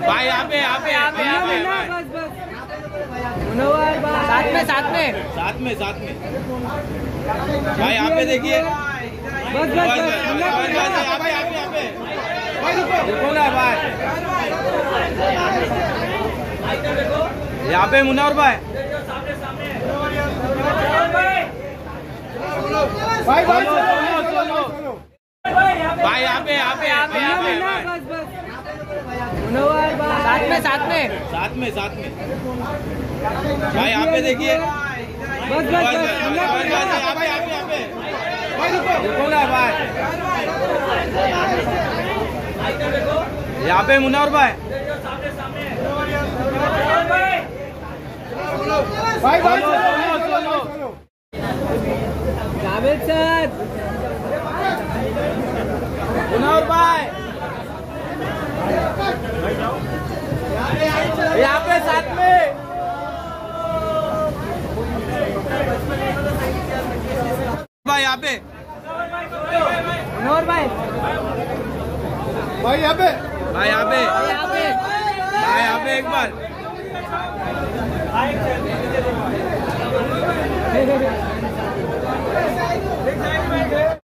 भाई यहाँ पे बस मुनव्वर भाई साथ में भाई यहाँ पे देखिए बस देखो ना भाई यहाँ पे मुनव्वर भाई भाई यहाँ पे बस मुनव्वर भाई साथ में भाई यहाँ पे देखिए बस देखो ना भाई यहाँ पे मुनव्वर भाई जावेद सर मुनव्वर भाई यहाँ पे साथ में भाई यहाँ पे मुनव्वर भाई यहाँ पे एक बार